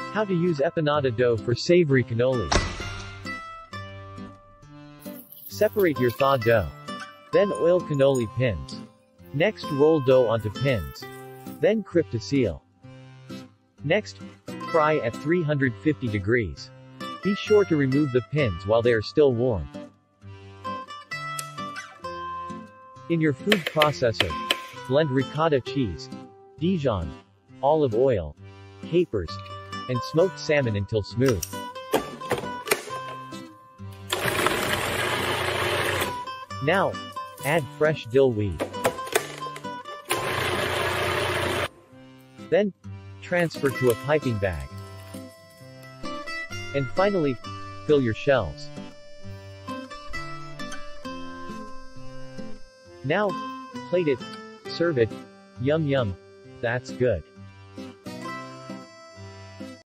How to use empanada dough for savory cannoli. Separate your thaw dough. Then oil cannoli pins. Next roll dough onto pins. Then crimp to seal. Next, fry at 350 degrees. Be sure to remove the pins while they are still warm. In your food processor, blend ricotta cheese, Dijon, olive oil, capers, and smoked salmon until smooth. Now, add fresh dill weed. Then, transfer to a piping bag. And finally, fill your shells. Now, plate it, serve it. Yum yum. That's good.